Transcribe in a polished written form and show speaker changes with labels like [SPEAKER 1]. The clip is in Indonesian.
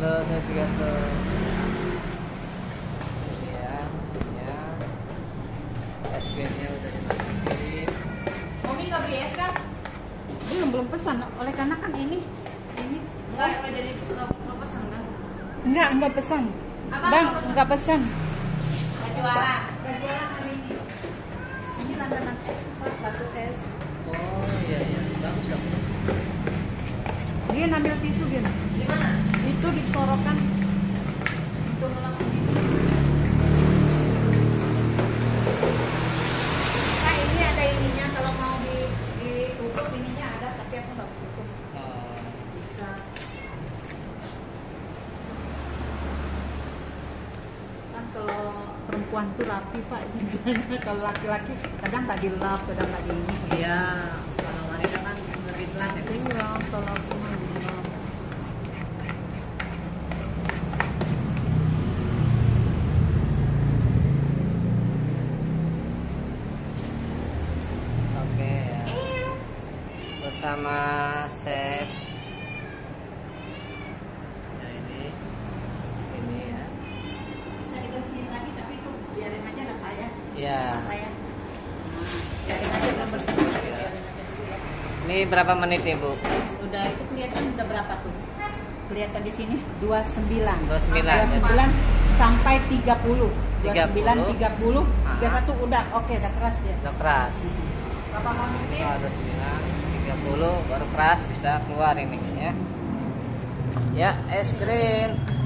[SPEAKER 1] Halo, saya Sugiarto. Ini ya mesinnya. Es krimnya udah dimasukin.
[SPEAKER 2] Mami nggak beli es kan?
[SPEAKER 3] Belum pesan, oleh karena kan ini
[SPEAKER 2] Nggak jadi nggak pesan kan?
[SPEAKER 3] enggak pesan.
[SPEAKER 2] Apa
[SPEAKER 3] Bang,
[SPEAKER 2] nggak pesan?
[SPEAKER 3] enggak pesan.
[SPEAKER 2] Nggak jualan.
[SPEAKER 3] Enggak jualan hari ini. Ini langganan es, Pak, batu es.
[SPEAKER 1] Oh iya iya, bagus dong.
[SPEAKER 3] Dia ngambil tisu Gin.
[SPEAKER 2] Di mana?
[SPEAKER 3] Itu disorokan untuk ngelap ini. Nah, ini ada ininya kalau mau ditutup ininya ada, tapi aku nggak tutup.
[SPEAKER 1] Oh,
[SPEAKER 3] Bisa. Kan kalau perempuan tuh rapi Pak, kalau laki-laki kadang nggak dilap, kadang nggak di ini.
[SPEAKER 1] iya, kalau wanita kan lebih pelan ya.
[SPEAKER 3] Iya, kalau aku mah dilap.
[SPEAKER 1] Oke ya. Bersama chef. Nah ini ya.
[SPEAKER 3] Bisa dibersihin lagi tapi itu biarin aja lah Pak ya.
[SPEAKER 1] Iya.
[SPEAKER 3] Apa ya? Biarin aja lah bersihin aja, biarin aja dulu ya.
[SPEAKER 1] Ini berapa menit nih Bu?
[SPEAKER 3] Udah itu kelihatan udah berapa tuh? Kelihatan di sini 29.
[SPEAKER 1] 29.
[SPEAKER 3] 29 sampai 30. 29
[SPEAKER 1] 30.
[SPEAKER 3] 30 31 udah oke udah keras dia.
[SPEAKER 1] Udah keras.
[SPEAKER 3] Bapak mau nyuci?
[SPEAKER 1] Kalau 29 30 baru keras bisa keluar ini ya. Ya, es krim.